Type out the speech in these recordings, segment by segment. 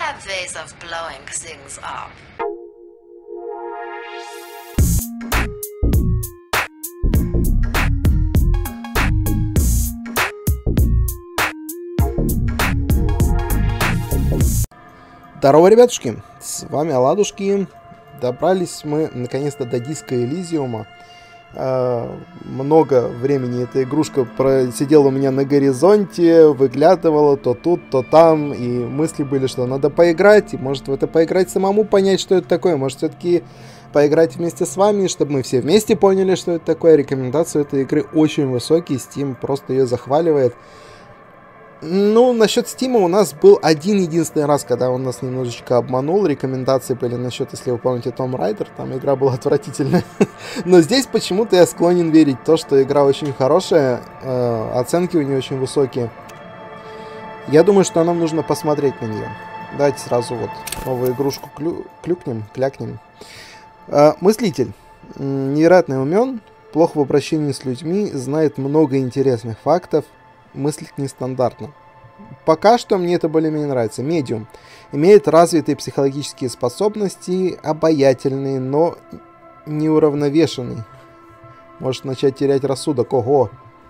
have ways of blowing things up. Здорово, ребятушки, с вами Оладушки. Добрались мы наконец-то до диска Элизиума. Много времени эта игрушка просидела у меня на горизонте, выглядывала то тут, то там, и мысли были, что надо поиграть, и может в это поиграть самому, понять, что это такое, может все-таки поиграть вместе с вами, чтобы мы все вместе поняли, что это такое. Рекомендации этой игры очень высокие, Steam просто ее захваливает. Ну, насчет Steam у нас был один-единственный раз, когда он нас немножечко обманул. Рекомендации были насчет, если вы помните, Tomb Raider, там игра была отвратительная. Но здесь почему-то я склонен верить в то, что игра очень хорошая, оценки у нее очень высокие. Я думаю, что нам нужно посмотреть на нее. Давайте сразу вот новую игрушку клякнем. Мыслитель. Невероятно умен, плох в обращении с людьми, знает много интересных фактов. Мыслить нестандартно. Пока что мне это более-менее нравится. Медиум. Имеет развитые психологические способности, обаятельный, но неуравновешенный. Может начать терять рассудок. Ого!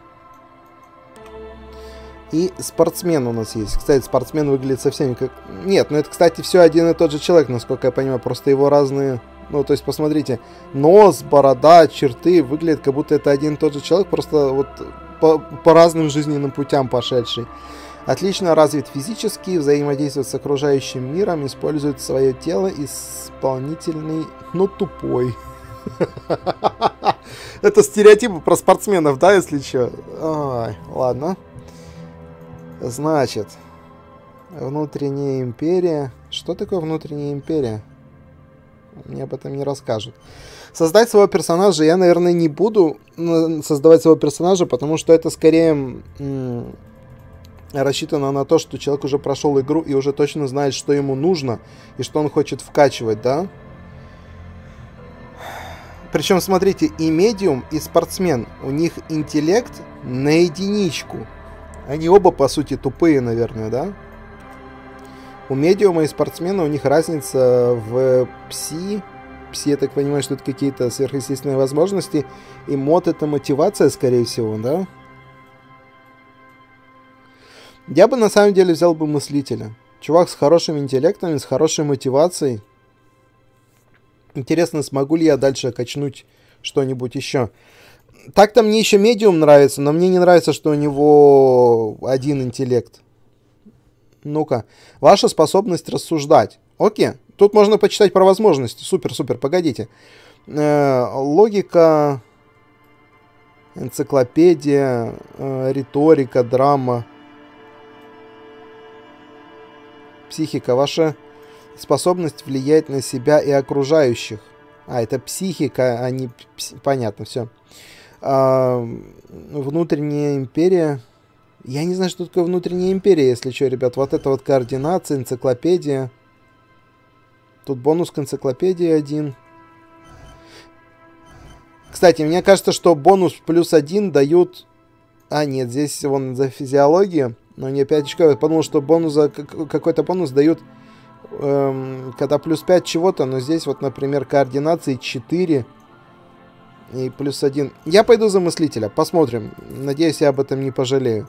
И спортсмен у нас есть. Кстати, спортсмен выглядит совсем как... Нет, ну это, кстати, все один и тот же человек, насколько я понимаю. Просто его разные... Ну, то есть, посмотрите. Нос, борода, черты. Выглядит, как будто это один и тот же человек. Просто вот... По разным жизненным путям пошедший. Отлично развит физически, взаимодействует с окружающим миром, использует свое тело, исполнительный, но тупой. Это стереотипы про спортсменов, да, если что? Ладно. Значит, внутренняя империя. Что такое внутренняя империя? Мне об этом не расскажут. Создать своего персонажа я, наверное, не буду создавать своего персонажа, потому что это скорее рассчитано на то, что человек уже прошел игру и уже точно знает, что ему нужно и что он хочет вкачивать, да? Причем, смотрите, и медиум, и спортсмен, у них интеллект на единичку. Они оба, по сути, тупые, наверное, да? У медиума и спортсмена у них разница в пси. Пси, я так понимаю, что это какие-то сверхъестественные возможности. И мод — это мотивация, скорее всего, да? Я бы на самом деле взял бы мыслителя. Чувак с хорошим интеллектом и с хорошей мотивацией. Интересно, смогу ли я дальше качнуть что-нибудь еще. Так-то мне еще медиум нравится, но мне не нравится, что у него один интеллект. Ну-ка. Ваша способность рассуждать. Окей. Тут можно почитать про возможности. Супер, погодите. Логика, энциклопедия, риторика, драма, психика. Ваша способность влиять на себя и окружающих. Это психика, а не... Понятно, все. Внутренняя империя. Я не знаю, что такое внутренняя империя, если что, ребят. Вот это вот координация, энциклопедия. Тут бонус к энциклопедии 1. Кстати, мне кажется, что бонус плюс 1 дают... нет, здесь вон за физиологию. Но не 5 очков. Я подумал, что какой-то бонус дают, когда плюс 5 чего-то. Но здесь вот, например, координации 4 и плюс 1. Я пойду за мыслителя. Посмотрим. Надеюсь, я об этом не пожалею.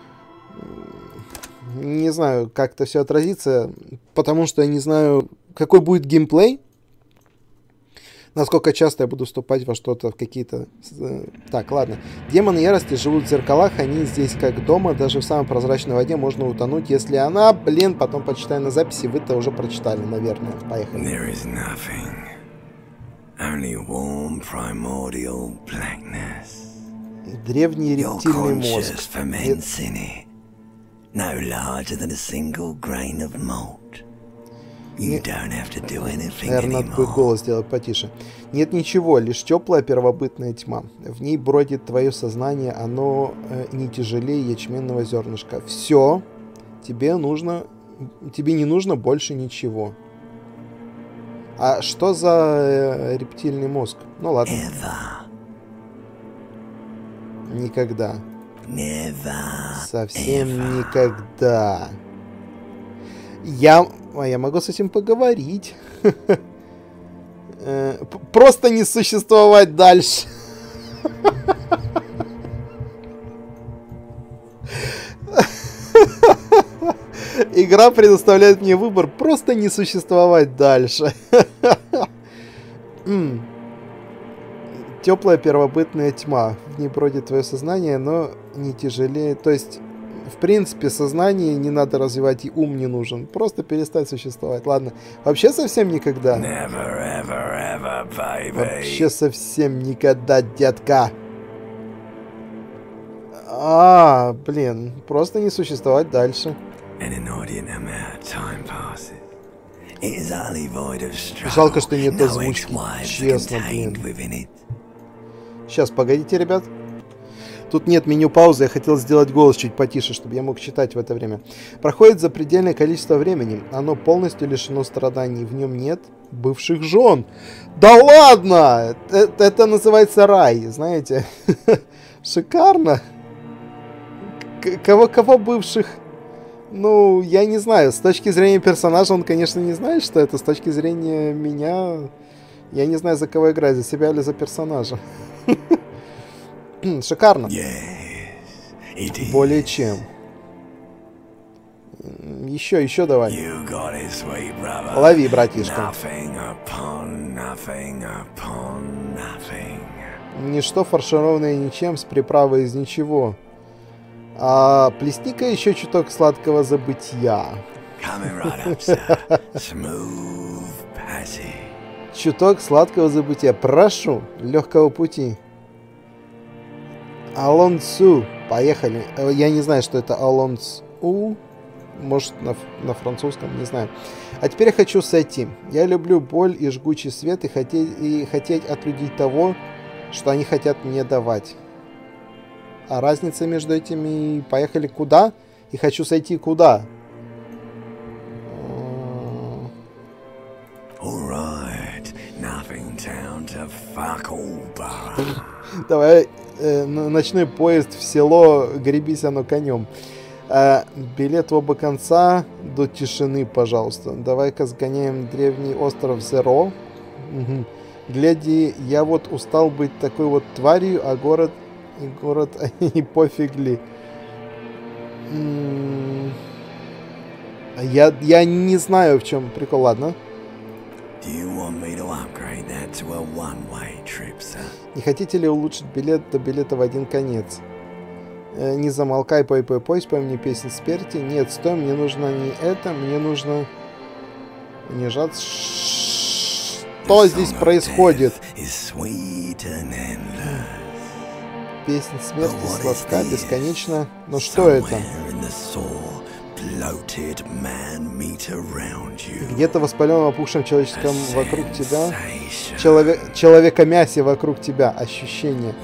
Не знаю, как это все отразится, потому что я не знаю, какой будет геймплей, насколько часто я буду вступать во что-то, в какие-то... Так, ладно. Демоны ярости живут в зеркалах, они здесь как дома, даже в самой прозрачной воде можно утонуть, если она... потом почитаю на записи, вы-то уже прочитали, наверное. Поехали. Древний рептильный мозг. No larger than a single grain of malt. You don't have to do anything Наверное, надо будет голос сделать потише. Нет ничего, лишь теплая первобытная тьма. В ней бродит твое сознание, оно не тяжелее ячменного зернышка. Все, тебе не нужно больше ничего. А что за рептильный мозг? Ну ладно. Никогда. Совсем никогда. А я могу с этим поговорить. Просто не существовать дальше. Игра предоставляет мне выбор просто не существовать дальше. Теплая первобытная тьма. В ней бродит твое сознание, но не тяжелее. То есть, в принципе, сознание не надо развивать, и ум не нужен. Просто перестать существовать. Ладно. Вообще совсем никогда. Never, ever, ever, baby. Вообще совсем никогда, детка. А, блин. Просто не существовать дальше. And an inordinate amount of time passes. It is utterly void of struggle. Жалко, что нет No озвучки. ex-wives Честно, contained блин. within it. Сейчас, погодите, ребят. Тут нет меню паузы, я хотел сделать голос чуть потише, чтобы я мог читать в это время. Проходит запредельное количество времени. Оно полностью лишено страданий. В нем нет бывших жен. Да ладно! Это называется рай, знаете. Шикарно. Кого бывших? Ну, я не знаю. С точки зрения персонажа он, конечно, не знает, что это. С точки зрения меня... Я не знаю, за кого играть, за себя или за персонажа. Шикарно. Более чем. Еще давай. Лови, братишка. Ничто фаршированное ничем, с приправой из ничего. А плесни-ка еще чуток сладкого забытия. Чуток сладкого забытия. Прошу, легкого пути. Алонсу. Поехали. Я не знаю, что это Алонсу. Может, на французском, не знаю. А теперь я хочу сойти. Я люблю боль и жгучий свет, и хотеть от людей того, что они хотят мне давать. А разница между этими... Поехали куда? И хочу сойти куда? Давай, ночной поезд в село, гребись оно конем. Билет в оба конца до тишины, пожалуйста. Давай-ка сгоняем древний остров Зеро. Угу. Гляди, я вот устал быть такой вот тварью, а город и пофиг ли. Я не знаю, в чем прикол, ладно. Не хотите ли улучшить билет до билета в один конец? Не замолкай, пой, спой мне песню смерти. Нет, стой, мне нужно не это, мне нужно унижаться. Что здесь происходит? Песня смерти сладка, бесконечно. Но что это? Где-то воспаленном опухшем человеческом вокруг тебя, человека-мясе вокруг тебя, ощущение.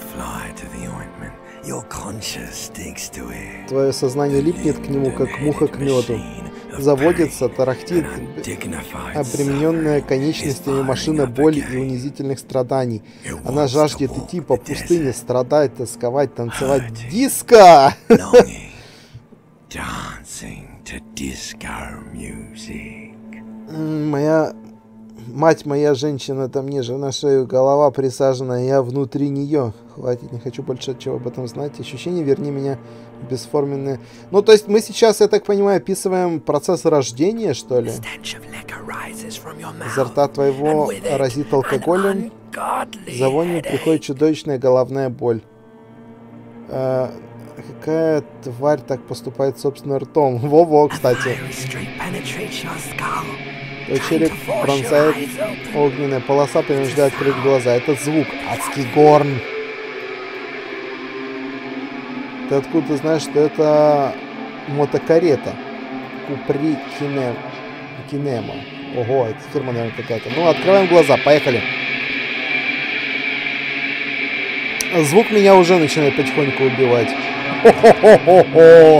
Твое сознание липнет к нему, как муха к меду. Заводится, тарахтит, обремененная конечностями машина боли и унизительных страданий. Она жаждет идти по пустыне, страдать, тосковать, танцевать. Диско! Мать моя женщина, там ниже на шею, голова присажена, я внутри нее. Хватит, не хочу больше от чего об этом знать. Ощущение, верни меня в бесформенное. Ну, то есть мы сейчас, я так понимаю, описываем процесс рождения, что ли? Изо рта твоего разит алкоголем. За вонью приходит чудовищная головная боль. Какая тварь так поступает собственным ртом? Во-во, кстати. Череп пронзает огненная полоса, принуждает открыть глаза. Этот звук. Адский горн. Ты откуда знаешь, что это мотокарета? Купри Кинема. Ого, это фирма, наверное, какая-то. Ну, открываем глаза, поехали. Звук меня уже начинает потихоньку убивать. Хо-хо-хо-хо-хо.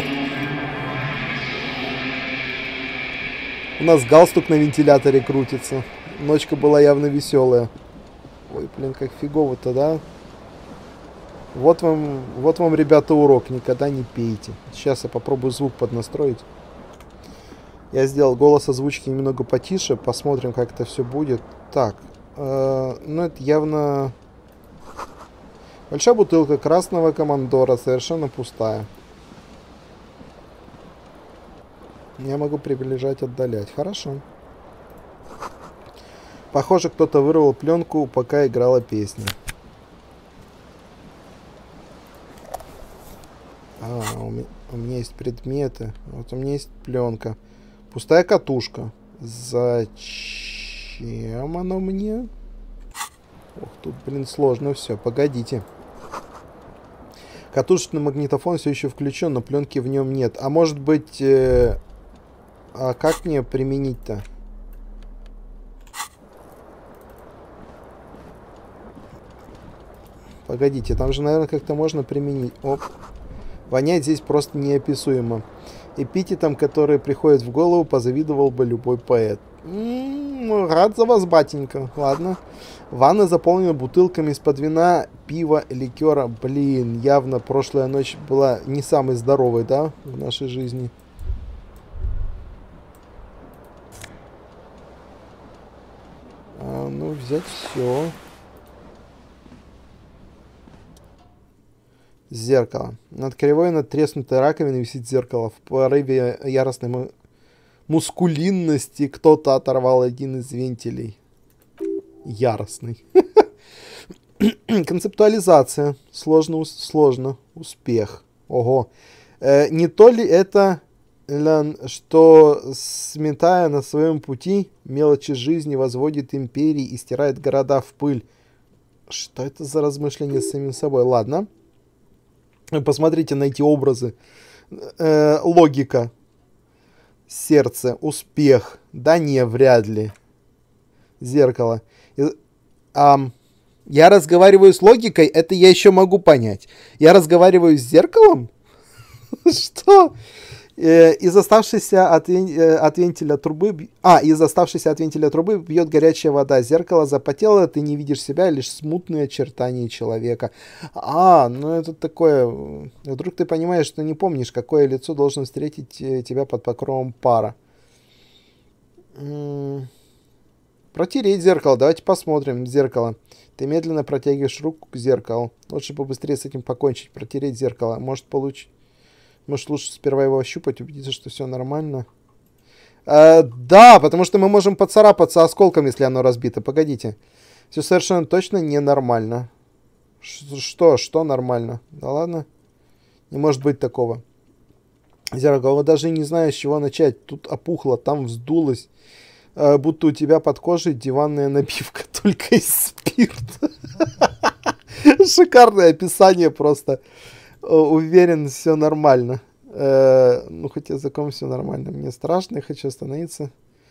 У нас галстук на вентиляторе крутится. Ночка была явно веселая. Ой, блин, как фигово-то, да? Вот вам, ребята, урок. Никогда не пейте. Сейчас я попробую звук поднастроить. Я сделал голос озвучки немного потише. Посмотрим, как это все будет. Так. Ну, это явно... Большая бутылка красного командора. Совершенно пустая. Я могу приближать, отдалять. Хорошо. Похоже, кто-то вырвал пленку, пока играла песня. У меня есть предметы. Вот у меня есть пленка. Пустая катушка. Зачем оно мне? Ох, тут, блин, сложно все. Погодите. Катушечный магнитофон все еще включен, но пленки в нем нет. А может быть... А как мне применить-то? Погодите, там же, наверное, как-то можно применить. Оп. Вонять здесь просто неописуемо. Эпитетом, которые приходят в голову, позавидовал бы любой поэт. Рад за вас, батенька. Ладно. Ванна заполнена бутылками из-под вина, пива, ликера. Блин, явно прошлая ночь была не самой здоровой, да, в нашей жизни. Ну, взять все. Зеркало. Над кривой надтреснутой раковиной висит зеркало. В порыве яростной мускулинности кто-то оторвал один из вентилей. Яростный. Концептуализация. Сложно. Успех. Ого. Не то ли это, что, сметая на своем пути мелочи жизни, возводит империи и стирает города в пыль? Что это за размышления с самим собой? Ладно. Посмотрите на эти образы. Логика. Сердце. Успех. Да не, вряд ли. Зеркало. Я разговариваю с логикой, это я еще могу понять. Я разговариваю с зеркалом? Что? Из оставшейся от вентиля трубы... из оставшейся от вентиля трубы бьет горячая вода. Зеркало запотело, ты не видишь себя, лишь смутные очертания человека. Ну это такое... Вдруг ты понимаешь, что не помнишь, какое лицо должно встретить тебя под покровом пара. Протереть зеркало. Давайте посмотрим зеркало. Ты медленно протягиваешь руку к зеркалу. Лучше побыстрее с этим покончить. Протереть зеркало. Может лучше сперва его ощупать, убедиться, что все нормально. Да, потому что мы можем поцарапаться осколком, если оно разбито. Погодите. Все совершенно точно ненормально. Что нормально? Да ладно. Не может быть такого. Зеркало, даже не знаю, с чего начать. Тут опухло, там вздулось. Будто у тебя под кожей диванная набивка только из спирта. Шикарное описание просто. Уверен, все нормально. Ну, хоть языком все нормально. Мне страшно, я хочу остановиться.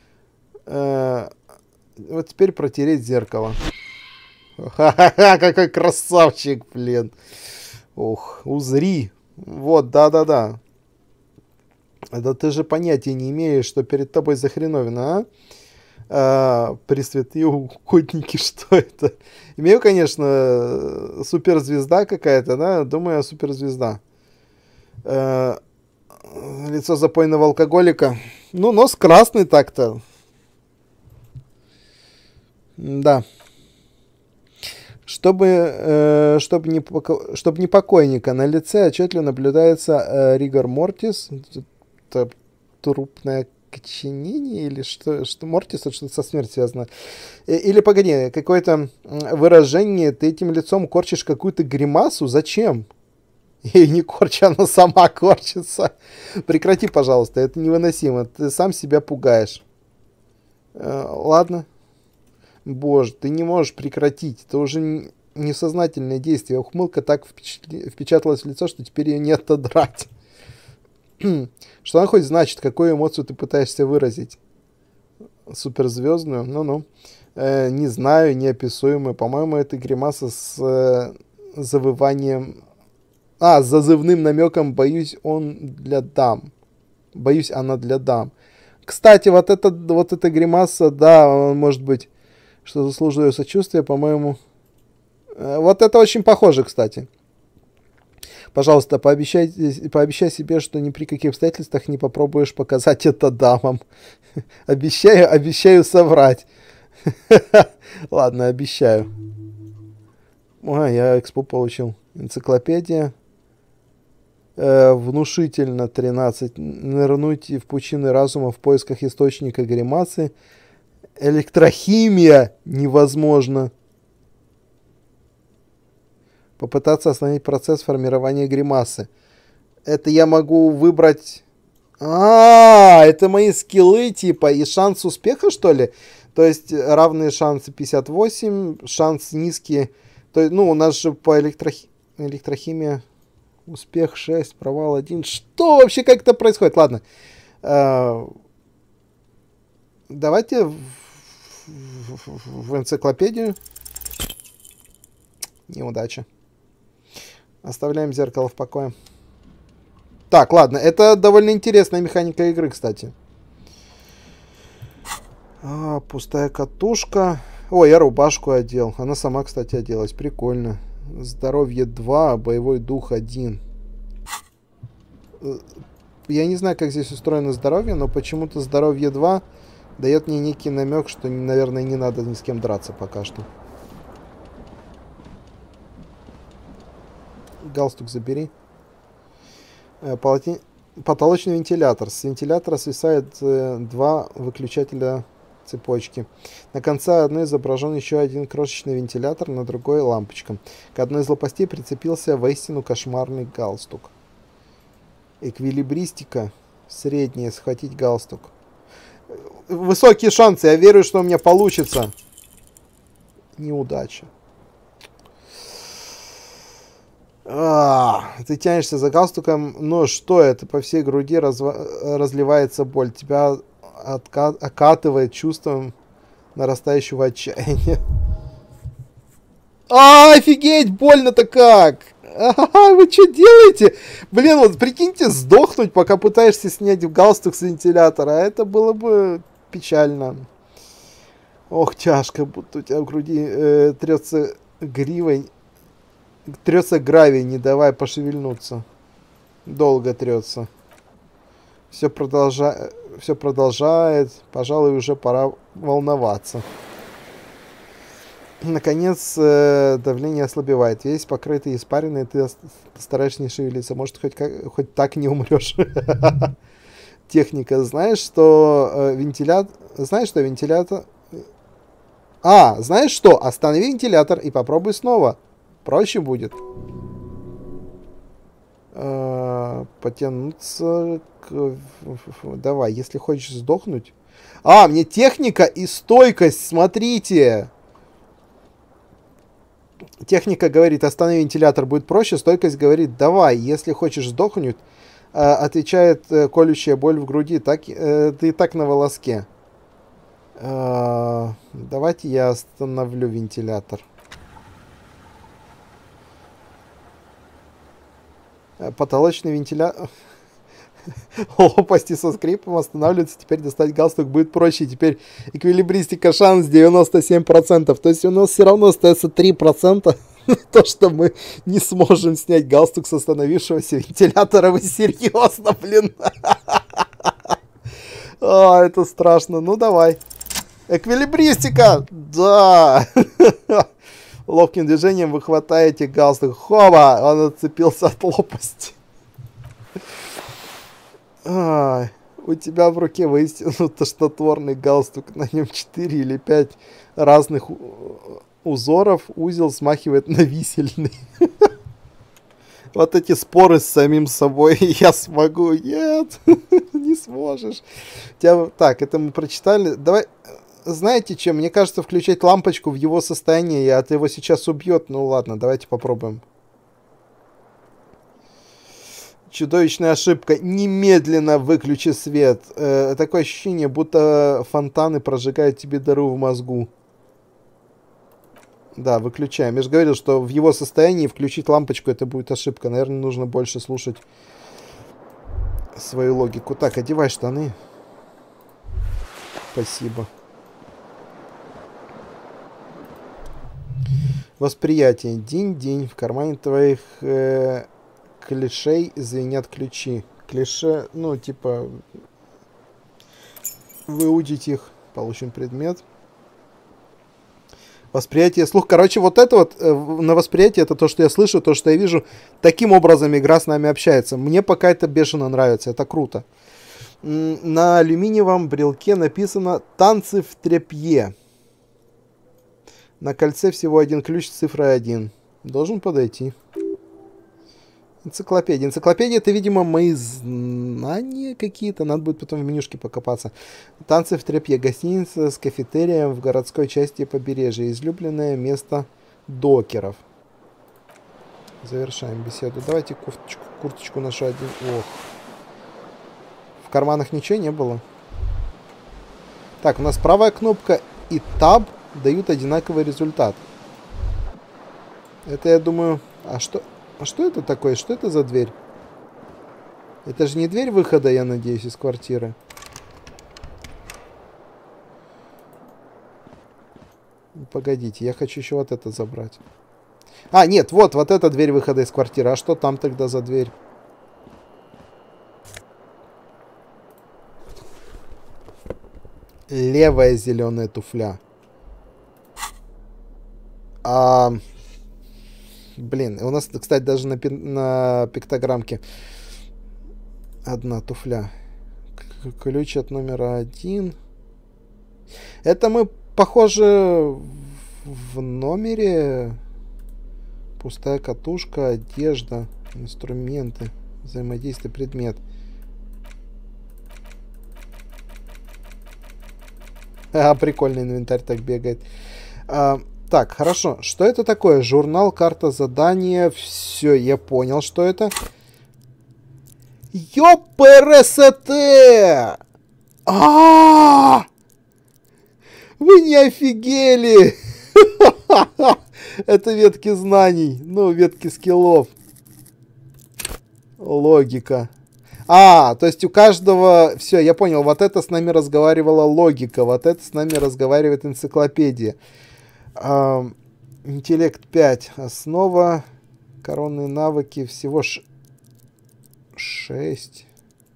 Вот теперь протереть зеркало. Ха-ха-ха, какой красавчик, блин. Ух, узри. Вот, да-да-да. Да ты же понятия не имеешь, что перед тобой за хреновина, Пресвятые угодники, что это? Имею, конечно, суперзвезда какая-то, да? Думаю, суперзвезда. Лицо запойного алкоголика. Ну, нос красный так-то. Да. Чтобы не покойника, на лице отчетливо наблюдается ригор мортис. Это трупное окоченение или что мортис, это что-то со смертью связано. Или, погоди, какое-то выражение, ты этим лицом корчишь какую-то гримасу, зачем? И не корчи, она сама корчится. Прекрати, пожалуйста, это невыносимо, ты сам себя пугаешь. Ладно. Боже, ты не можешь прекратить, это уже несознательное действие. Ухмылка так впечаталась в лицо, что теперь ее не отодрать. Что она хоть значит? Какую эмоцию ты пытаешься выразить? Суперзвездную? Ну-ну. Не знаю, неописуемую. По-моему, это гримаса с завыванием... с зазывным намеком «боюсь, он для дам». Боюсь, она для дам. Кстати, вот эта гримаса, да, может быть, что заслуживает сочувствия, по-моему... Вот это очень похоже, кстати. Пожалуйста, пообещай себе, что ни при каких обстоятельствах не попробуешь показать это дамам. Обещаю соврать. Ладно, обещаю. Ой, я экспо получил. Энциклопедия. Внушительно 13. Нырнуть в пучины разума в поисках источника гримасы. Электрохимия невозможно. Попытаться остановить процесс формирования гримасы. Это я могу выбрать... это мои скиллы типа и шанс успеха, что ли? То есть равные шансы 58, шанс низкий. То есть, ну, у нас же по электрохимии успех 6, провал 1. Что вообще, как это происходит? Ладно. Давайте в энциклопедию. Неудача. Оставляем зеркало в покое. Так, ладно. Это довольно интересная механика игры, кстати. Пустая катушка. Ой, я рубашку одел. Она сама, кстати, оделась. Прикольно. Здоровье 2, боевой дух 1. Я не знаю, как здесь устроено здоровье, но почему-то здоровье 2 дает мне некий намек, что, наверное, не надо ни с кем драться пока что. Галстук забери. Потолочный вентилятор. С вентилятора свисает 2 выключателя цепочки. На конце одной изображен еще один крошечный вентилятор, на другой лампочка. К одной из лопастей прицепился воистину кошмарный галстук. Эквилибристика. Средняя. Схватить галстук. Высокие шансы. Я верю, что у меня получится. Неудача. Ты тянешься за галстуком, но что это? По всей груди разливается боль. Тебя окатывает чувством нарастающего отчаяния. Офигеть, больно-то как! Вы что делаете? Блин, вот прикиньте, сдохнуть, пока пытаешься снять галстук с вентилятора. Это было бы печально. Ох, тяжко, будто у тебя в груди трется гривой. Трется гравий, не давай пошевельнуться. Долго трется. Все продолжает. Пожалуй, уже пора волноваться. Наконец, давление ослабевает. Весь покрытый испариной, ты стараешься не шевелиться. Может, хоть так не умрешь. Техника. Знаешь, что вентилятор... Знаешь, что? Останови вентилятор и попробуй снова. Проще будет. Потянуться к... Давай, если хочешь сдохнуть. Мне техника и стойкость, смотрите. Техника говорит, останови вентилятор, будет проще. Стойкость говорит, давай, если хочешь сдохнуть. Отвечает колющая боль в груди. Ты так на волоске. Давайте я остановлю вентилятор. Потолочный вентилятор. Лопасти со скрипом останавливаются. Теперь достать галстук будет проще. Теперь эквилибристика шанс 97%. То есть у нас все равно остается 3%. То, что мы не сможем снять галстук с остановившегося вентилятора. Вы серьезно, блин? Это страшно. Ну давай. Эквилибристика! Да! Ловким движением вы хватаете галстук. Хоба! Он отцепился от лопасти. У тебя в руке воистину тошнотворный галстук. На нем 4 или 5 разных узоров. Узел смахивает на висельный. Вот эти споры с самим собой. Я смогу. Нет, не сможешь. Так, это мы прочитали. Давай... Знаете что, мне кажется, включать лампочку в его состоянии, а это его сейчас убьет. Ну ладно, давайте попробуем. Чудовищная ошибка. Немедленно выключи свет. Такое ощущение, будто фонтаны прожигают тебе дыру в мозгу. Да, выключаем. Я же говорил, что в его состоянии включить лампочку это будет ошибка. Наверное, нужно больше слушать свою логику. Так, одевай штаны. Спасибо. Восприятие. День-день. В кармане твоих клишей звенят ключи. Клише, ну, типа, выудить их, получим предмет. Восприятие, слух. Короче, вот это вот на восприятие, это то, что я слышу, то, что я вижу. Таким образом игра с нами общается. Мне пока это бешено нравится, это круто. На алюминиевом брелке написано «Танцы в тряпье». На кольце всего один ключ с цифрой 1. Должен подойти. Энциклопедия. Энциклопедия — это, видимо, мои знания какие-то. Надо будет потом в менюшке покопаться. Танцы в тряпье. Гостиница с кафетерием в городской части побережья. Излюбленное место докеров. Завершаем беседу. Давайте курточку нашу один. Ох. В карманах ничего не было. Так, у нас правая кнопка и Tab дают одинаковый результат. Это, я думаю... А что это такое? Что это за дверь? Это же не дверь выхода, я надеюсь, из квартиры. Погодите, я хочу еще вот это забрать. А, нет, вот эта дверь выхода из квартиры. А что там тогда за дверь? Левая зеленая туфля. Блин, у нас, кстати, даже на пиктограммке одна туфля. Ключ от номера 1. Это мы, похоже, в номере. Пустая катушка, одежда, инструменты, взаимодействие, предмет. Прикольный инвентарь так бегает. Так, хорошо. Что это такое? Журнал, карта, задание. Все, я понял, что это. ЙОПРСТ! Вы не офигели! Это ветки знаний. Ну, ветки скиллов. Логика. То есть у каждого... Все, я понял. Вот это с нами разговаривала логика. Вот это с нами разговаривает энциклопедия. Интеллект 5. Основа. Коронные навыки. Всего 6.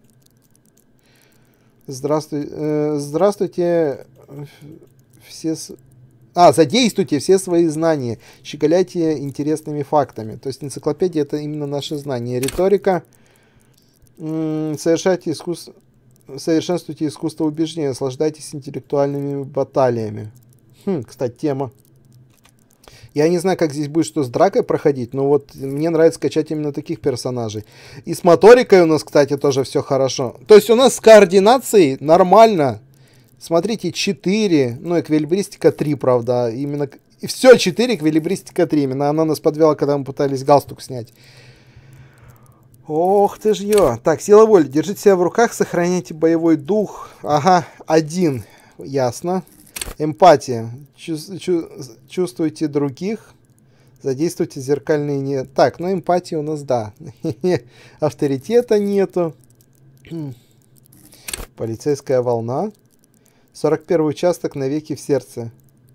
Здравствуйте. Все... задействуйте все свои знания. Щеголяйте интересными фактами. То есть энциклопедия — это именно наши знания. Риторика. Совершенствуйте искусство убеждения. Наслаждайтесь интеллектуальными баталиями. Кстати, тема. Я не знаю, как здесь будет что с дракой проходить, но вот мне нравится качать именно таких персонажей. И с моторикой у нас, кстати, тоже все хорошо. То есть у нас с координацией нормально. Смотрите, 4, ну, эквилибристика 3, правда. Именно... И все, 4, эквилибристика 3. Именно она нас подвела, когда мы пытались галстук снять. Ох ты ж ё. Так, сила воли. Держите себя в руках, сохраняйте боевой дух. Ага, 1. Ясно. Эмпатия. Чувствуйте других. Задействуйте зеркальные... Не... Так, ну эмпатия у нас, да. Авторитета нету. Полицейская волна. 41 участок, навеки в сердце.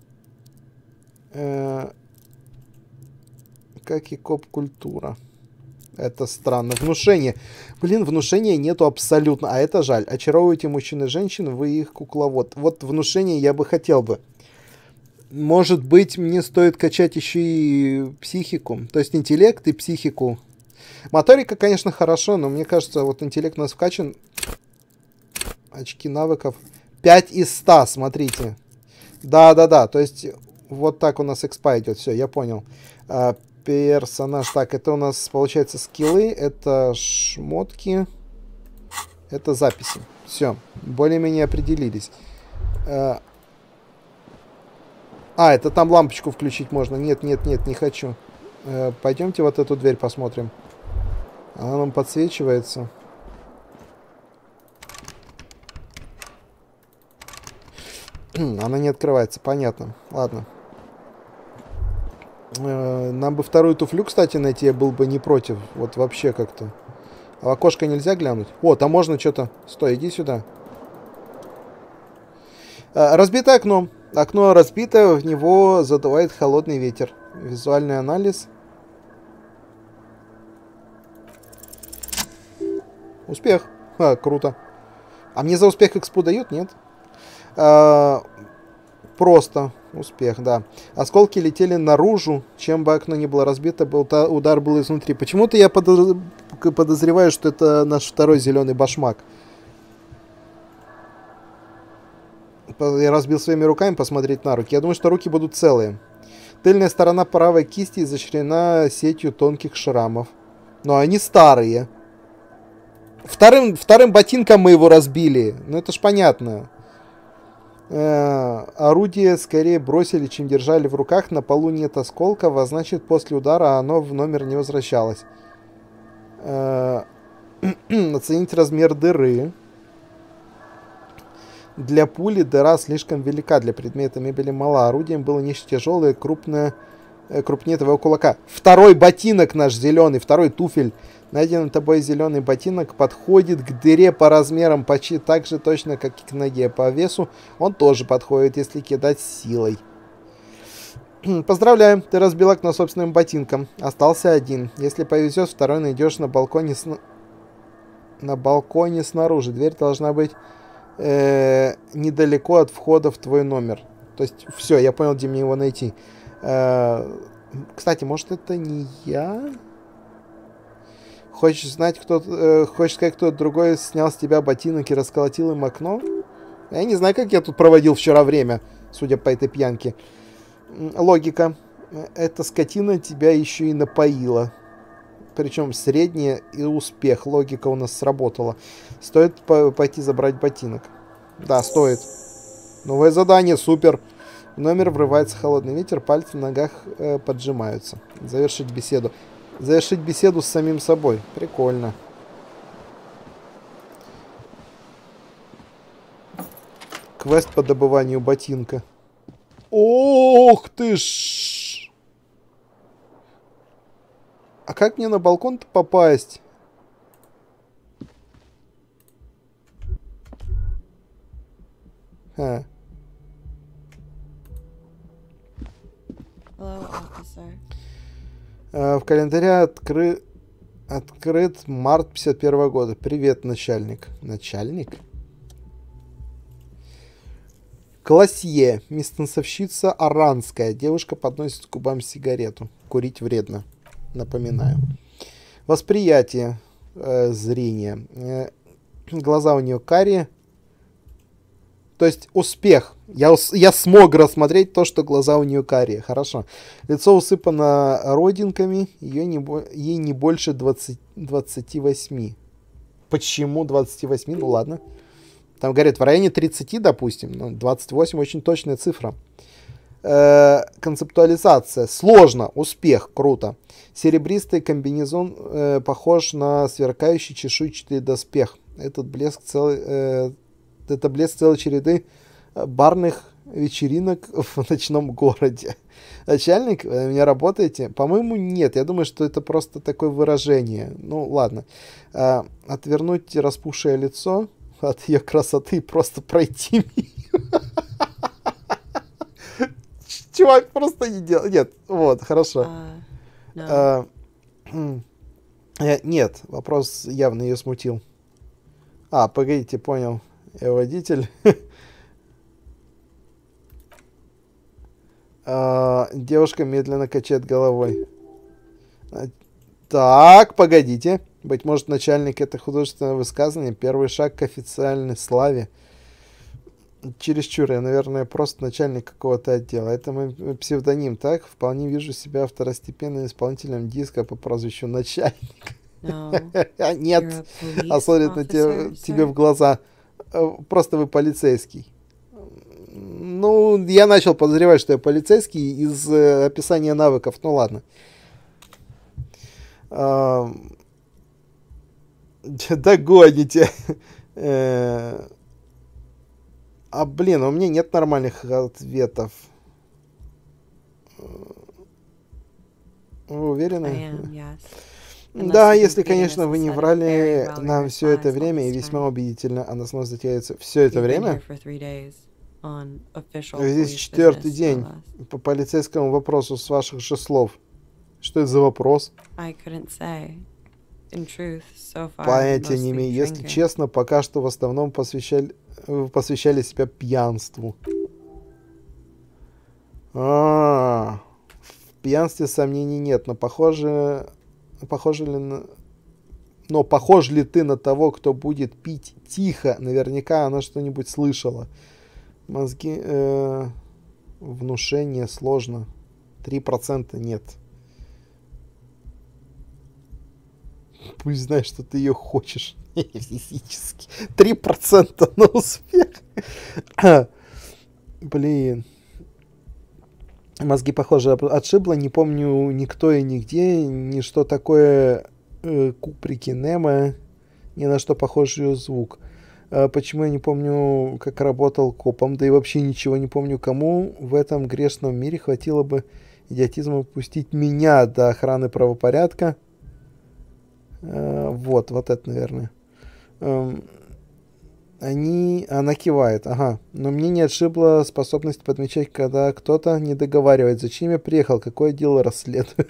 Как и коп-культура. Это странно. Внушение. Блин, внушения нету абсолютно. А это жаль. Очаровывайте мужчин и женщин, вы их кукловод. Вот внушение я бы хотел бы. Может быть, мне стоит качать еще и психику. То есть интеллект и психику. Моторика, конечно, хорошо, но мне кажется, вот интеллект у нас вкачан. Очки навыков. 5 из 100, смотрите. Да. То есть вот так у нас экспа идет. Все, я понял. Персонаж. Так, это у нас, получается, скиллы. Это шмотки. Это записи. Все. Более-менее определились. Это там лампочку включить можно. Нет, не хочу. Пойдемте вот эту дверь посмотрим. Она нам подсвечивается. Она не открывается, понятно. Ладно. Нам бы вторую туфлю, кстати, найти, я был бы не против. Вот вообще как-то. А в окошко нельзя глянуть? О, там можно что-то... Стой, иди сюда. Разбитое окно. Окно разбито, в него задувает холодный ветер. Визуальный анализ. Успех. Круто. А мне за успех экспу дают? Нет. Просто успех, да. Осколки летели наружу. Чем бы окно ни было разбито, удар был изнутри. Почему-то я подозреваю, что это наш второй зеленый башмак. Я разбил своими руками посмотреть на руки. Я думаю, что руки будут целые. Тыльная сторона правой кисти изощрена сетью тонких шрамов. Но они старые. Вторым ботинком мы его разбили. Ну это ж понятно. Орудие скорее бросили, чем держали в руках. На полу нет осколков, а значит после удара оно в номер не возвращалось. Оценить размер дыры. Для пули дыра слишком велика, для предмета мебели мала. Орудием было нечто тяжелое, крупнее твоего кулака. Второй ботинок наш зеленый, второй туфель. Найденный тобой зеленый ботинок подходит к дыре по размерам почти так же точно, как и к ноге. По весу он тоже подходит, если кидать силой. Поздравляю, ты разбил окно собственным ботинком. Остался один. Если повезет, второй найдешь на балконе снаружи. Дверь должна быть недалеко от входа в твой номер. То есть, все, я понял, где мне его найти. Кстати, может, это не я? Хочешь сказать, кто-то другой снял с тебя ботинок и расколотил им окно? Я не знаю, как я тут проводил вчера время, судя по этой пьянке. Логика. Эта скотина тебя еще и напоила. Причем средняя и успех. Логика у нас сработала. Стоит пойти забрать ботинок. Да, стоит. Новое задание, супер. В номер врывается холодный ветер, пальцы на ногах поджимаются. Завершить беседу. Завершить беседу с самим собой. Прикольно. Квест по добыванию ботинка. Ох ты ж! А как мне на балкон-то попасть? Hello, officer. В календаре открыт март 51 года. Привет, начальник. Начальник? Классье. Местоносовщица аранская. Девушка подносит к губам сигарету. Курить вредно. Напоминаю. Восприятие. Зрение. Глаза у нее карие. То есть успех. Я смог рассмотреть то, что глаза у нее карие. Хорошо. Лицо усыпано родинками. Ей не больше 28. Почему 28? Ну ладно. Там говорят в районе 30, допустим. Но 28 очень точная цифра. Концептуализация. Сложно. Успех. Круто. Серебристый комбинезон похож на сверкающий чешуйчатый доспех. Это блеск целой череды барных вечеринок в ночном городе. Начальник, вы у меня работаете? По-моему, нет. Я думаю, что это просто такое выражение. Ну, ладно. Отвернуть распухшее лицо от ее красоты и просто пройти мимо. Чувак просто не делал. Нет, вот, хорошо. Нет, вопрос явно ее смутил. Погодите, понял. Я водитель. Девушка медленно качает головой. Так, погодите. Быть может, начальник — это художественное высказывание. Первый шаг к официальной славе. Чересчур, я, наверное, просто начальник какого-то отдела. Это мой псевдоним, так? Вполне вижу себя второстепенным исполнителем диска по прозвищу начальник. Нет, смотрит на тебе в глаза. Просто вы полицейский. Ну, я начал подозревать, что я полицейский из описания навыков. Ну, ладно. Догоните. Блин, у меня нет нормальных ответов. Вы уверены? Да, если, конечно, вы не врали нам все это время и весьма убедительно. Она снова затягивается. Все это время? Здесь 4-й день по полицейскому вопросу с ваших же слов. Что это за вопрос? In truth, so far, Понятия не mostly имею. Если drinking. честно, пока что в основном посвящали себя пьянству. В пьянстве сомнений нет, но похож ли ты на того, кто будет пить тихо? Наверняка она что-нибудь слышала. Мозги... внушение сложно. 3% нет. Пусть знает, что ты ее хочешь. Физически. 3% на успех. Блин. Мозги, похоже, отшибло. Не помню никто и нигде. Ни что такое Куприки Немо. Ни на что похож ее звук. Почему я не помню, как работал копом, да и вообще ничего не помню, кому в этом грешном мире хватило бы идиотизма пустить меня до охраны правопорядка. Вот это, наверное. Она кивает, ага. Но мне не отшибла способность подмечать, когда кто-то не договаривает. Зачем я приехал? Какое дело расследую?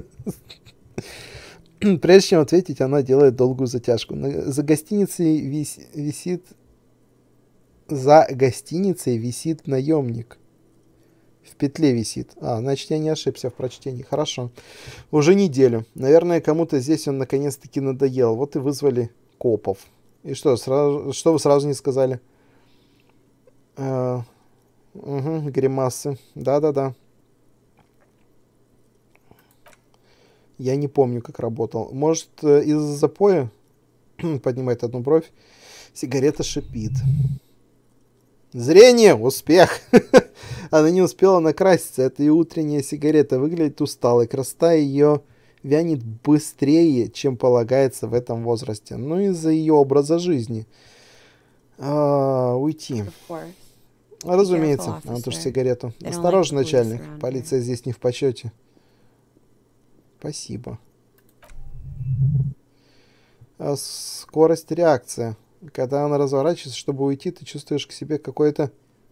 Прежде чем ответить, она делает долгую затяжку. За гостиницей висит наемник. В петле висит. Значит, я не ошибся в прочтении. Хорошо. Уже неделю. Наверное, кому-то здесь он наконец-таки надоел. Вот и вызвали копов. И что вы сразу не сказали? Гримасы. Да. Я не помню, как работал. Может, из-за запоя? Поднимает одну бровь. Сигарета шипит. Зрение! Успех! Она не успела накраситься. Это и утренняя сигарета. Выглядит усталой. Красота ее вянет быстрее, чем полагается в этом возрасте. Ну, из-за ее образа жизни. Уйти. Разумеется. Она тоже сигарету. Осторожно, начальник. Полиция здесь не в почете. Спасибо. Скорость реакции. Когда она разворачивается, чтобы уйти, ты чувствуешь в себе какое-то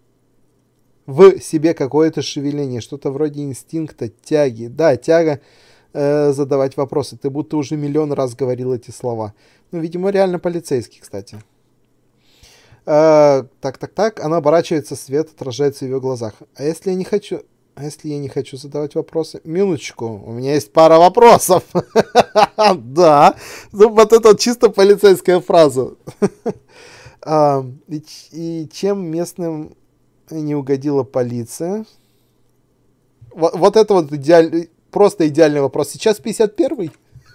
шевеление. Что-то вроде инстинкта, тяги. Да, тяга задавать вопросы. Ты будто уже миллион раз говорил эти слова. Ну, видимо, реально полицейский, кстати. Так. Она оборачивается, свет отражается в ее глазах. А если я не хочу задавать вопросы? Минуточку, у меня есть пара вопросов. Да, вот это вот чисто полицейская фраза. И чем местным не угодила полиция? Вот это вот просто идеальный вопрос. Сейчас 51-й?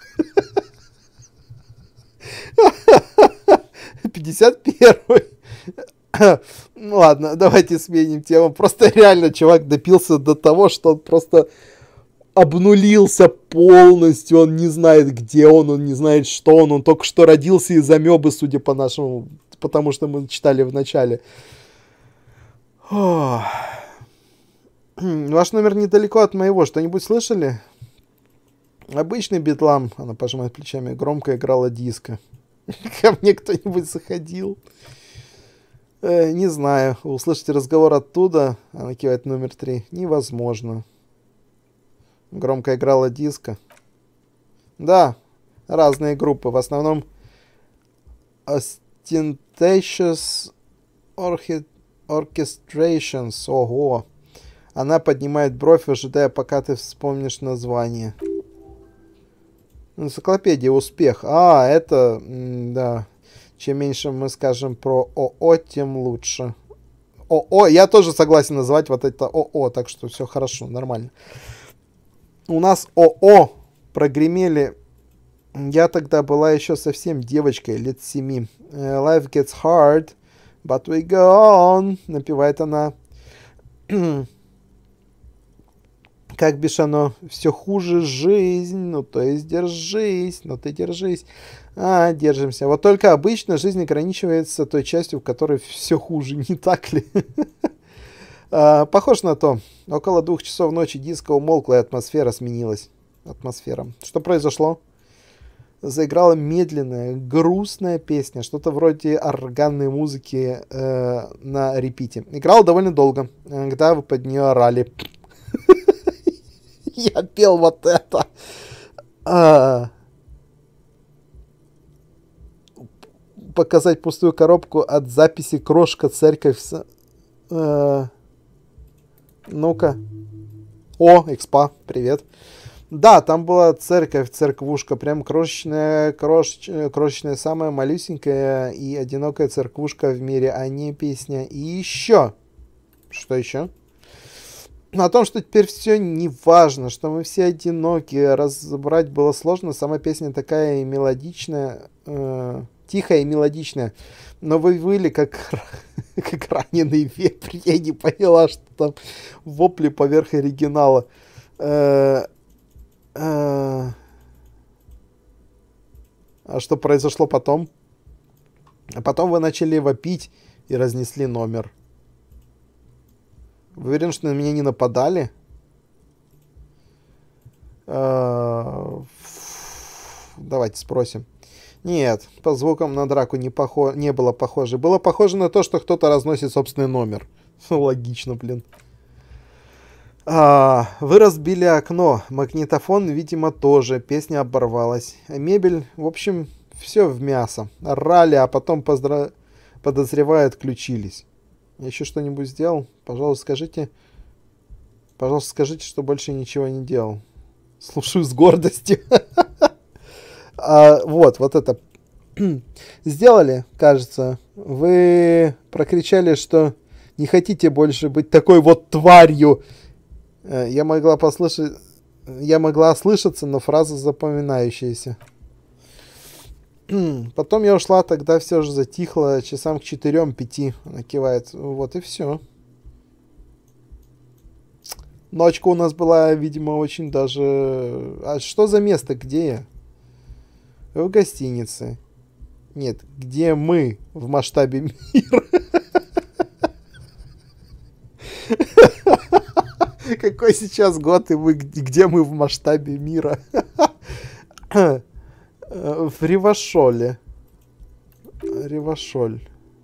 51-й. Ну ладно, давайте сменим тему. Просто реально чувак допился до того, что он просто обнулился полностью. Он не знает, где он не знает, что он. Он только что родился из амебы, судя по нашему, потому что мы читали в начале. Ваш номер недалеко от моего. Что-нибудь слышали? Обычный битлам. Она пожимает плечами. Громко играла диско. Ко мне кто-нибудь заходил? Не знаю. Услышать разговор оттуда, она кивает номер 3, невозможно. Громко играла диско. Да, разные группы. В основном Ostentatious Orchestrations. Ого. Она поднимает бровь, ожидая, пока ты вспомнишь название. Энциклопедия «Успех». Это... да. Чем меньше мы скажем про ООО, тем лучше. ООО, я тоже согласен называть вот это ООО, так что все хорошо, нормально. У нас ООО прогремели. Я тогда была еще совсем девочкой, лет 7. Life gets hard, but we go on, напевает она. Как бишь оно, все хуже жизнь, ну то есть держись, ну ты держись. Держимся. Вот только обычно жизнь ограничивается той частью, в которой все хуже, не так ли? Похож на то. Около 2 часов ночи диско умолкло, и атмосфера сменилась. Что произошло? Заиграла медленная, грустная песня, что-то вроде органной музыки на репите. Играла довольно долго, когда вы под нее орали. Я пел вот это. показать пустую коробку от записи «Крошка, церковь». Ну-ка. О, экспа, привет. Да, там была церковь, церквушка, прям крошечная, самая малюсенькая и одинокая церквушка в мире, а не песня. И еще. Что еще? О том, что теперь все не важно, что мы все одиноки, разобрать было сложно. Сама песня такая мелодичная, тихая и мелодичная. Но вы выли, как раненый вепрь. Я не поняла, что там вопли поверх оригинала. А что произошло потом? А потом вы начали вопить и разнесли номер. Вы уверены, что на меня не нападали? Давайте спросим. Нет, по звукам на драку не было похоже. Было похоже на то, что кто-то разносит собственный номер. Логично, блин. Вы разбили окно. Магнитофон, видимо, тоже. Песня оборвалась. Мебель, в общем, все в мясо. Орали, а потом, подозревая, отключились. Я еще что-нибудь сделал? Пожалуйста, скажите. Пожалуйста, скажите, что больше ничего не делал. Слушаю с гордостью. Вот это. Сделали, кажется. Вы прокричали, что не хотите больше быть такой вот тварью. Я могла ослышаться, но фраза запоминающаяся. Потом я ушла, тогда все же затихло. Часам к 4-5 она кивает. Вот и все. Ночка у нас была, видимо, очень даже... А что за место? Где я? В гостинице. Нет, где мы в масштабе мира? Какой сейчас год, и где мы в масштабе мира? В Ревашоле. Ревашоль.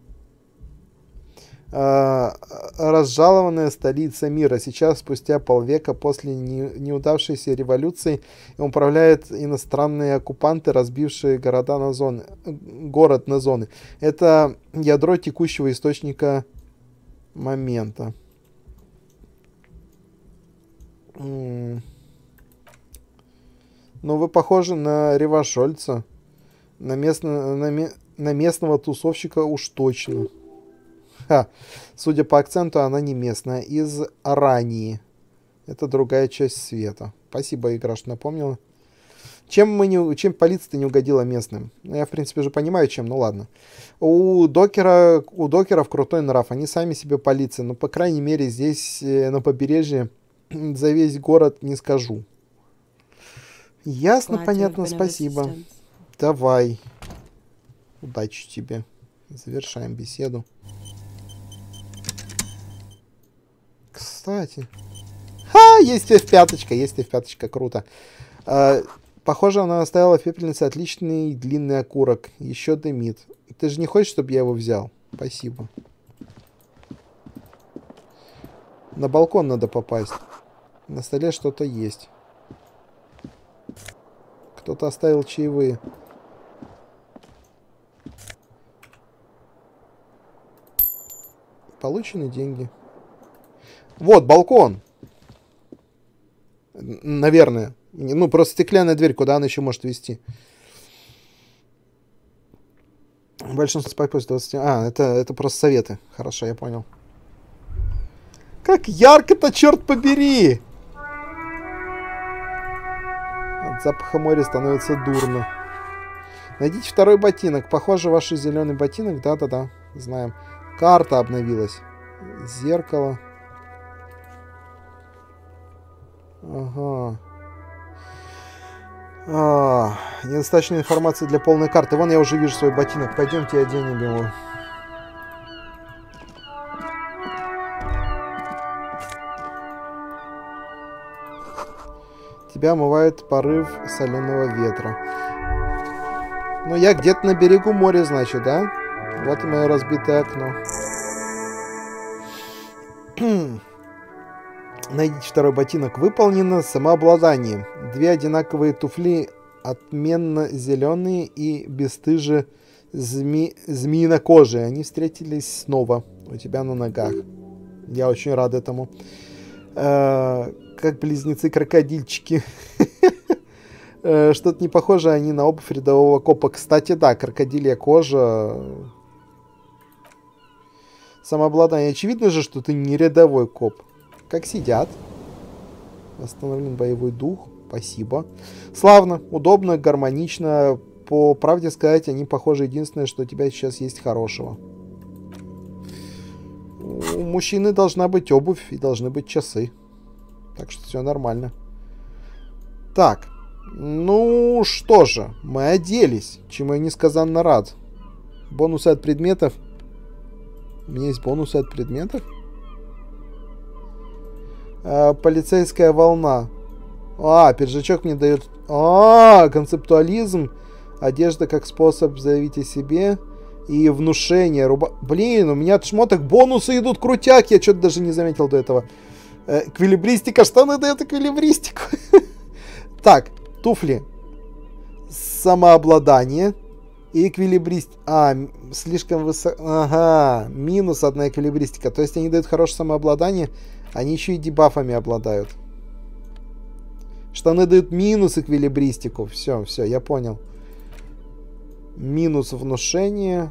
Разжалованная столица мира. Сейчас, спустя полвека после неудавшейся революции, управляют иностранные оккупанты, разбившие город на зоны. Это ядро текущего источника момента. Ну, вы похожи на ревашольца. На местного тусовщика уж точно. Судя по акценту, она не местная. Из Арании. Это другая часть света. Спасибо, игра, что напомнила. Чем полиция-то не угодила местным? Я, в принципе, уже понимаю, чем. Ну, ладно. У докеров крутой нрав. Они сами себе полиция. Но, по крайней мере, здесь, на побережье, за весь город не скажу. Ясно, понятно, спасибо. Давай. Удачи тебе. Завершаем беседу. Кстати. Есть F5, круто. Похоже, она оставила в пепельнице отличный длинный окурок. Еще дымит. Ты же не хочешь, чтобы я его взял? Спасибо. На балкон надо попасть. На столе что-то есть. Кто-то оставил чаевые. Получены деньги. Вот, балкон. Наверное. Ну, просто стеклянная дверь. Куда она еще может вести? Большинство спать после 20... это просто советы. Хорошо, я понял. Как ярко-то, черт побери! От запаха моря становится дурно. Найдите второй ботинок. Похоже, ваш зеленый ботинок. Да-да-да, знаем. Карта обновилась. Зеркало. Ага. Недостаточно информации для полной карты. Вон я уже вижу свой ботинок. Пойдемте оденем его. Тебя омывает порыв соленого ветра. Ну, я где-то на берегу моря, значит, да? Вот и мое разбитое окно. Найдите второй ботинок. Выполнено самообладание. 2 одинаковые туфли, отменно зеленые и бесстыже змеинокожие. Они встретились снова у тебя на ногах. Я очень рад этому. Как близнецы-крокодильчики. Что-то не похоже они на обувь рядового копа. Кстати, да, крокодилья кожа. Самообладание. Очевидно же, что ты не рядовой коп. Как сидят. Восстановлен боевой дух. Спасибо. Славно, удобно, гармонично. По правде сказать, они похожи. Единственное, что у тебя сейчас есть хорошего. У мужчины должна быть обувь и должны быть часы. Так что все нормально. Так. Ну что же, мы оделись. Чему я несказанно рад. Бонусы от предметов. У меня есть бонусы от предметов? Полицейская волна. Пиджачок мне дает... концептуализм. Одежда как способ заявить о себе. И внушение. Блин, у меня от шмоток бонусы идут крутяк. Я что-то даже не заметил до этого. Эквилибристика. Штаны дают эквилибристику. Так, туфли. Самообладание. И эквилибристика. Слишком высоко. Ага. Минус одна эквилибристика. То есть они дают хорошее самообладание. Они еще и дебафами обладают. Штаны дают минус эквилибристику. Все, я понял. Минус внушение.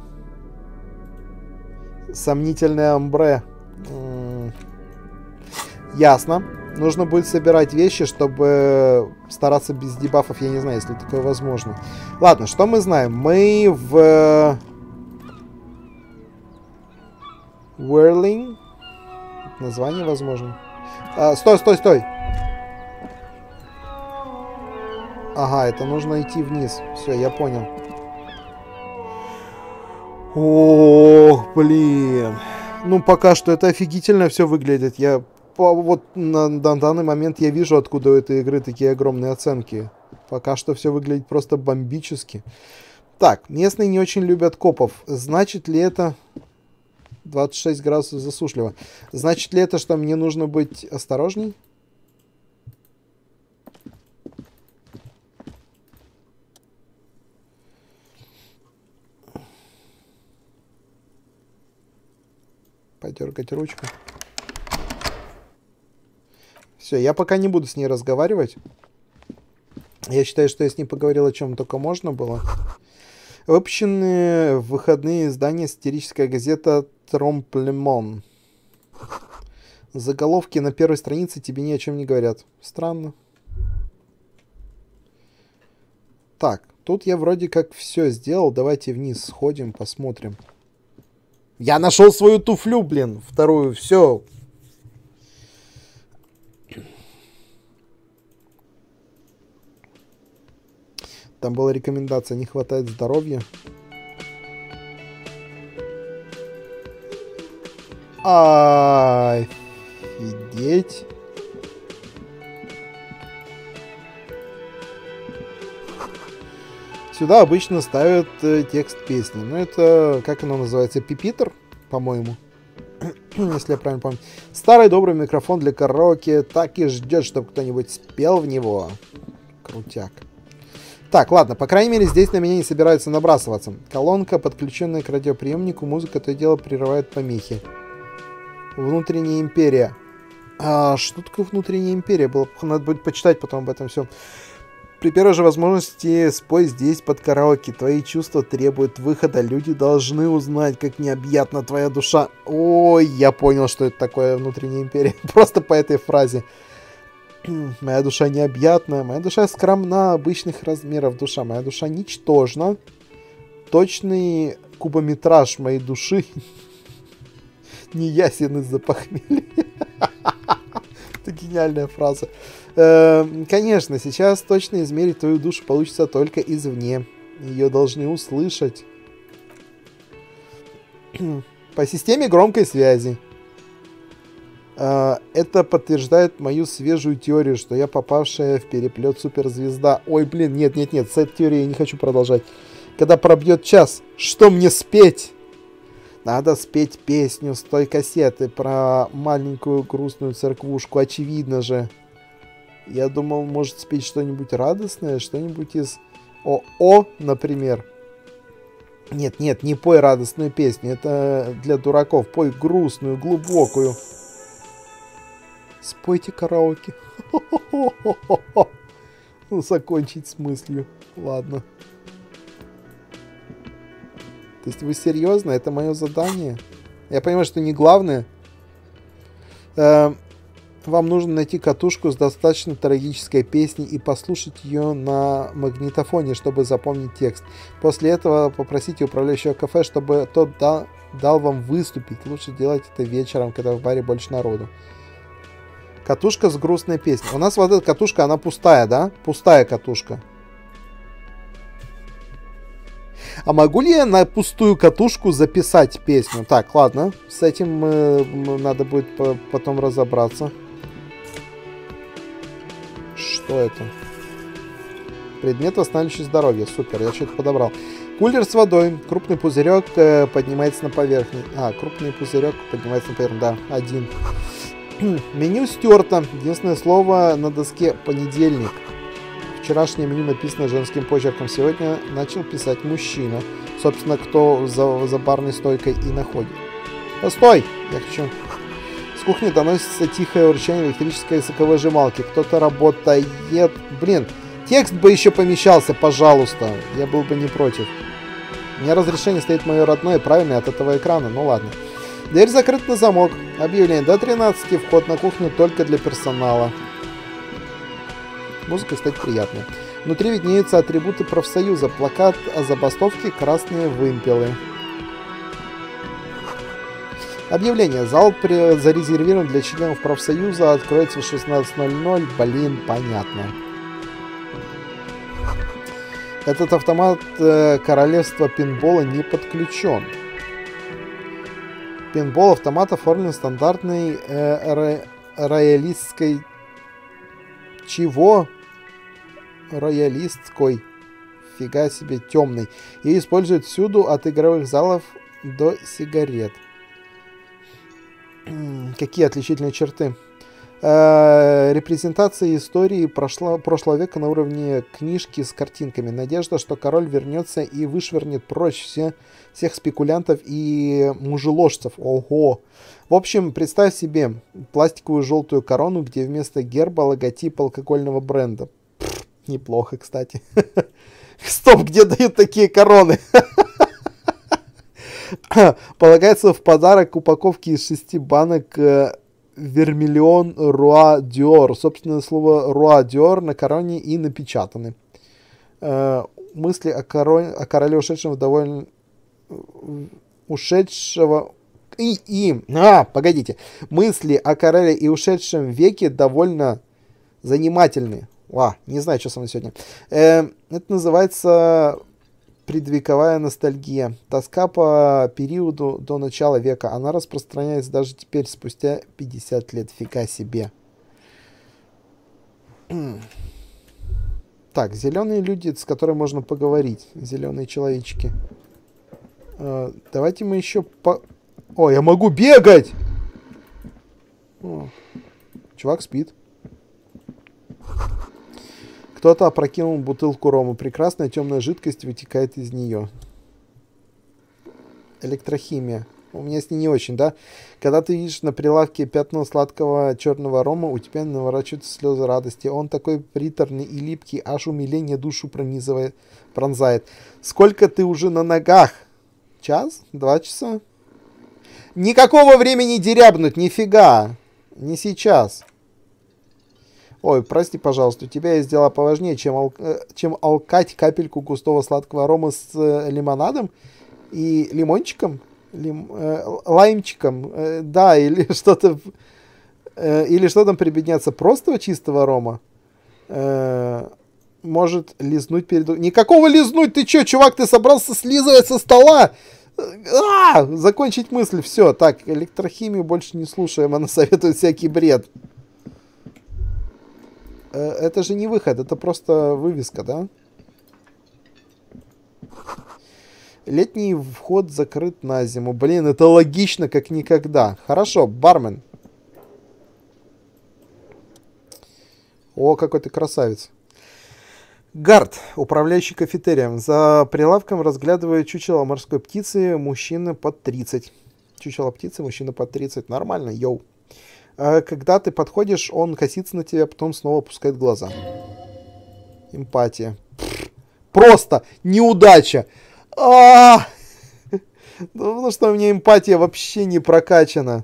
Сомнительное амбре. Ясно. Нужно будет собирать вещи, чтобы стараться без дебафов. Я не знаю, если такое возможно. Ладно, что мы знаем? Мы в... Whirling. Название возможно. Стой. Ага, это нужно идти вниз. Все, я понял. Ох, блин. Ну, пока что это офигительно все выглядит. Вот на данный момент я вижу, откуда у этой игры такие огромные оценки. Пока что все выглядит просто бомбически. Так, местные не очень любят копов. Значит ли это... 26 градусов засушливо. Значит ли это, что мне нужно быть осторожней? Подергать ручку. Все, я пока не буду с ней разговаривать. Я считаю, что я с ней поговорил, о чем только можно было. Выпущенные в выходные издания сатирическая газета «Тромплемон». Заголовки на первой странице тебе ни о чем не говорят. Странно. Так, тут я вроде как все сделал. Давайте вниз сходим, посмотрим. Я нашел свою туфлю, блин, вторую, все. Там была рекомендация, не хватает здоровья. Офигеть. Сюда обычно ставят текст песни. Ну, это, как оно называется, пипитер, по-моему. Если я правильно помню. Старый добрый микрофон для караоке так и ждет, чтобы кто-нибудь спел в него. Крутяк. Так, ладно, по крайней мере, здесь на меня не собираются набрасываться. Колонка, подключенная к радиоприемнику, музыка то и дело прерывает помехи. Внутренняя империя. Что такое внутренняя империя? Надо будет почитать потом об этом все. При первой же возможности спой здесь под караоке. Твои чувства требуют выхода. Люди должны узнать, как необъятна твоя душа. Ой, я понял, что это такое внутренняя империя. Просто по этой фразе. Моя душа необъятна. Моя душа скромна, обычных размеров душа. Моя душа ничтожна. Точный кубометраж моей души не ясен из-за похмелья. Это гениальная фраза. Конечно, сейчас точно измерить твою душу получится только извне. Ее должны услышать. По системе громкой связи. Это подтверждает мою свежую теорию, что я попавшая в переплет суперзвезда. Ой, блин, нет, с этой теорией я не хочу продолжать. Когда пробьет час, что мне спеть? Надо спеть песню с той кассеты про маленькую грустную церквушку, очевидно же. Я думал, может спеть что-нибудь радостное, что-нибудь из ОО, например. Нет, нет, не пой радостную песню. Это для дураков. Пой грустную, глубокую. Спойте караоке. Ну, закончить с мыслью. Ладно. То есть вы серьезно? Это мое задание? Я понимаю, что не главное. Вам нужно найти катушку с достаточно трагической песней и послушать ее на магнитофоне, чтобы запомнить текст. После этого попросите управляющего кафе, чтобы тот дал вам выступить. Лучше делать это вечером, когда в баре больше народу. Катушка с грустной песней. У нас вот эта катушка, она пустая, да? Пустая катушка. А могу ли я на пустую катушку записать песню? Так, ладно. С этим надо будет потом разобраться. Что это? Предмет, восстанавливающий здоровье. Супер, я что-то подобрал. Кулер с водой. Крупный пузырек поднимается на поверхность. Крупный пузырек поднимается на поверхность. Да, один. Меню стерто. Единственное слово на доске — понедельник. Вчерашнее меню написано женским почерком. Сегодня начал писать мужчина. Собственно, кто за барной стойкой и находит. Постой! Я хочу... С кухни доносится тихое урчание электрической соковыжималки. Кто-то работает. Блин, текст бы еще помещался, пожалуйста. Я был бы не против. У меня разрешение стоит мое родное, правильное от этого экрана. Ну ладно. Дверь закрыта на замок. Объявление до 13. Вход на кухню только для персонала. Музыка, кстати, приятная. Внутри виднеются атрибуты профсоюза. Плакат о забастовке, красные вымпелы. Объявление. Зал зарезервирован для членов профсоюза. Откроется в 16:00. Блин, понятно. Этот автомат королевства пинбола не подключен. Пинбол-автомат оформлен стандартной роялистской... Чего? Роялистской. Фига себе, темный. И используют всюду, от игровых залов до сигарет. Какие отличительные черты? Репрезентация истории прошлого века на уровне книжки с картинками. Надежда, что король вернется и вышвырнет прочь всех спекулянтов и мужеложцев. Ого! В общем, представь себе пластиковую желтую корону, где вместо герба логотип алкогольного бренда. Неплохо, кстати. Стоп, где дают такие короны? Полагается в подарок упаковки из 6 банок вермиллион Руа Диор. Собственное слово Руа Диор на короне и напечатаны. Мысли о короле ушедшем довольно... Ушедшего... Погодите. Мысли о короле и ушедшем веке довольно занимательны. Не знаю, что со мной сегодня. Это называется... Предвековая ностальгия. Тоска по периоду до начала века. Она распространяется даже теперь, спустя 50 лет. Фига себе. Так, зеленые люди, с которыми можно поговорить. Зеленые человечки. Давайте мы еще по... О, я могу бегать! Чувак спит. Кто-то опрокинул бутылку рома. Прекрасная темная жидкость вытекает из нее. Электрохимия. У меня с ней не очень, да? Когда ты видишь на прилавке пятно сладкого черного рома, у тебя наворачиваются слезы радости. Он такой приторный и липкий, аж умиление душу пронзает. Сколько ты уже на ногах? Час? 2 часа? Никакого времени дерябнуть, нифига. Не сейчас. Ой, прости, пожалуйста, у тебя есть дела поважнее, чем алкать капельку густого сладкого рома с лимонадом и лимончиком, лаймчиком, да, или что-то, или что там прибедняться, простого чистого рома. Может лизнуть перед... Никакого лизнуть, ты чё, чувак, ты собрался слизывать со стола? Закончить мысль, все, так, электрохимию больше не слушаем, она советует всякий бред. Это же не выход, это просто вывеска, да? Летний вход закрыт на зиму. Блин, это логично, как никогда. Хорошо, бармен. О, какой ты красавец. Гард, управляющий кафетерием. За прилавком разглядывает чучело морской птицы, мужчина под 30. Чучело птицы, мужчина под 30. Нормально, йоу. Когда ты подходишь, он косится на тебя, потом снова опускает глаза. Эмпатия. Просто неудача. Потому что у меня эмпатия вообще не прокачана.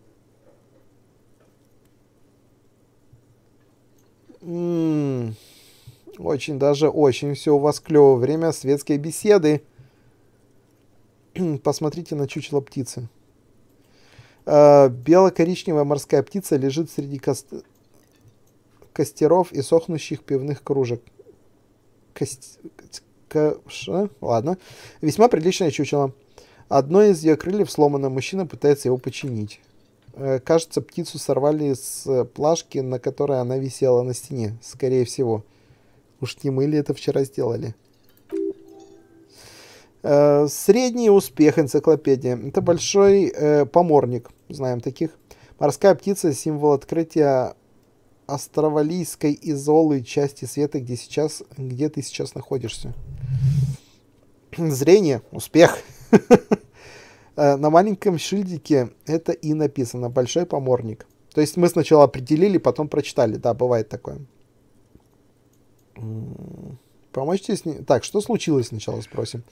Очень, даже очень все у вас клево. Время светской беседы. Посмотрите на чучело птицы. Бело-коричневая морская птица лежит среди костеров и сохнущих пивных кружек. Ладно. Весьма приличное чучело. Одно из ее крыльев сломано. Мужчина пытается его починить. Кажется, птицу сорвали с плашки, на которой она висела на стене. Скорее всего. Уж не мы ли это вчера сделали? Средний успех энциклопедия. Это большой поморник. Знаем таких. Морская птица — символ открытия Астравалийской изолы, части света, где ты сейчас находишься. Зрение. Успех. На маленьком шильдике это и написано. Большой поморник. То есть мы сначала определили, потом прочитали. Да, бывает такое. Помочьте с ним. Так, что случилось сначала, спросим.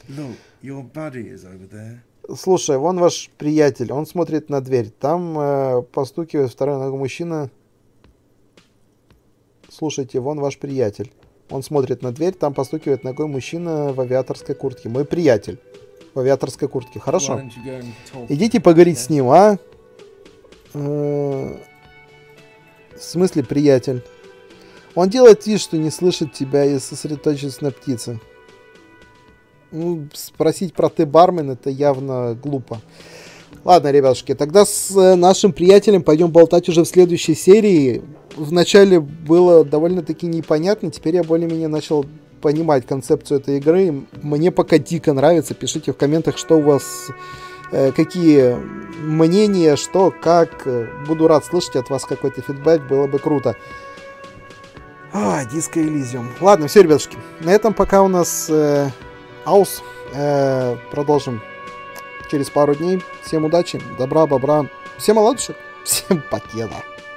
Слушай, вон ваш приятель. Он смотрит на дверь. Там постукивает второй ногой мужчина. Слушайте, вон ваш приятель. Он смотрит на дверь. Там постукивает ногой мужчина в авиаторской куртке. Мой приятель. В авиаторской куртке. Хорошо. Идите поговорить с ним, а? В смысле, приятель? Он делает вид, что не слышит тебя и сосредоточится на птице. Ну, спросить про ты бармен — это явно глупо. Ладно, ребятушки, тогда с нашим приятелем пойдем болтать уже в следующей серии. Вначале было довольно-таки непонятно, теперь я более-менее начал понимать концепцию этой игры. Мне пока дико нравится. Пишите в комментах, что у вас, какие мнения, что, как. Буду рад слышать от вас какой-то фидбэк, было бы круто. Disco Elysium. Ладно, все, ребятушки. На этом пока у нас аус. Продолжим через пару дней. Всем удачи, добра, бобра. Всем оладушек. Всем покеда.